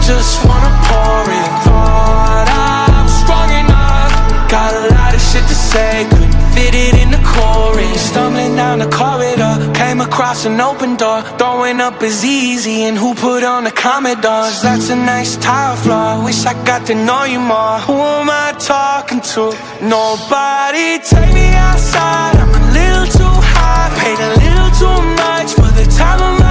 just wanna pour it. Thought I was strong enough, got a lot of shit to say, couldn't fit it in the chorus. Stumbling down the corridor, came across an open door. Throwing up is easy, and who put on the Commodores? That's a nice tile floor, wish I got to know you more. Who am I talking to? Nobody. Take me outside, I'm a little too high, paid a little too much for the time of my